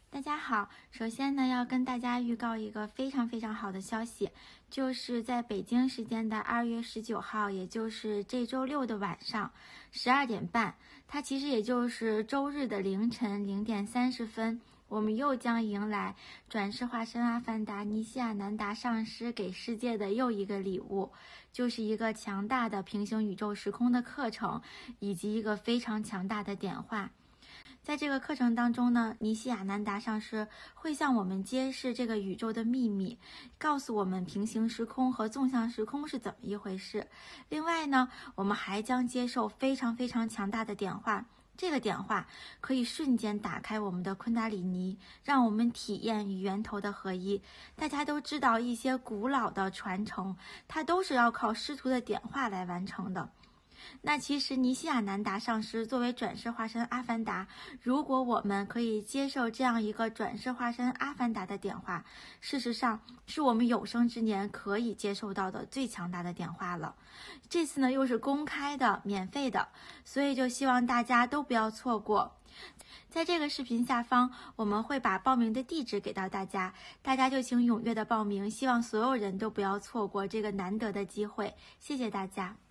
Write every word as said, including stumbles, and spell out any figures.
大家好，首先呢，要跟大家预告一个非常非常好的消息，就是在北京时间的二月十九号，也就是这周六的晚上十二点半，它其实也就是周日的凌晨零点三十分，我们又将迎来转世化身阿凡达尼西亚南达上师给世界的又一个礼物，就是一个强大的平行宇宙时空的课程，以及一个非常强大的点化。在这个课程当中呢，尼西亚南达上师会向我们揭示这个宇宙的秘密，告诉我们平行时空和纵向时空是怎么一回事。另外呢，我们还将接受非常非常强大的点化，这个点化可以瞬间打开我们的昆达里尼，让我们体验与源头的合一。大家都知道，一些古老的传承，它都是要靠师徒的点化来完成的。那其实尼西亚南达上师作为转世化身阿凡达，如果我们可以接受这样一个转世化身阿凡达的点化，事实上是我们有生之年可以接受到的最强大的点化了。这次呢又是公开的、免费的，所以就希望大家都不要错过。在这个视频下方，我们会把报名的地址给到大家，大家就请踊跃的报名，希望所有人都不要错过这个难得的机会。谢谢大家。